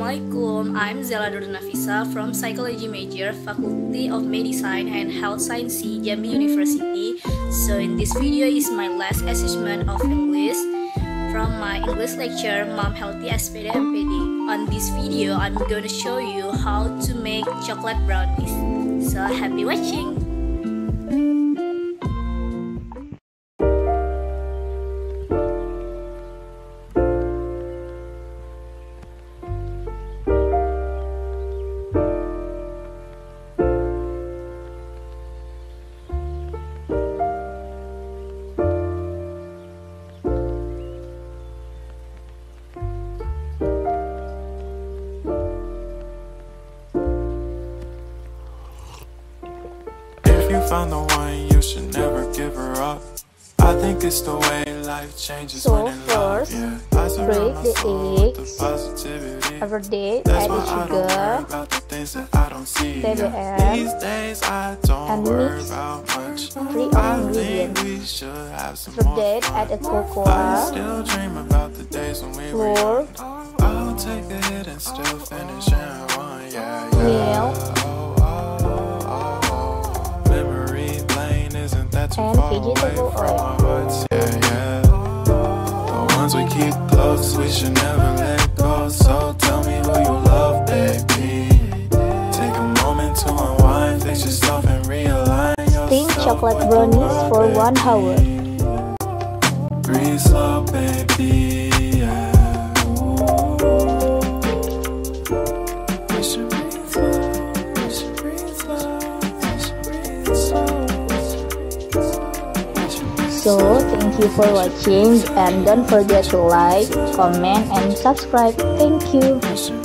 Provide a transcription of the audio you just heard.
Assalamualaikum, I'm Zella Nafissa from Psychology major, Faculty of Medicine and Health Science, Jambi University. So in this video is my last assessment of English from my English lecture, Mom Healthy SPD MPD. On this video, I'm gonna show you how to make chocolate brownies. So happy watching! Found the one, you should never give her up. I think it's the way life changes when in love. Yeah, I surround my soul with the positivity. Every day That's add why I don't sugar, worry about the things that I don't see. TBM, These days I don't and worry mix about much. 3 I think ingredients. we should have some After more that fun. add a I cocoa, still dream about the days when we were flour, young. I'll take a hit and still finish in one. Yeah, milk, and vegetable oil. Yeah. The ones we keep close, we should never let go. So tell me who you love, baby. Take a moment to unwind, fix yourself and realign yourself. Steam chocolate brownies for 1 hour. Breathe slow, baby. Yeah. We should breathe slow. We should breathe slow. We should breathe slow. So thank you for watching and don't forget to like, comment and subscribe. Thank you.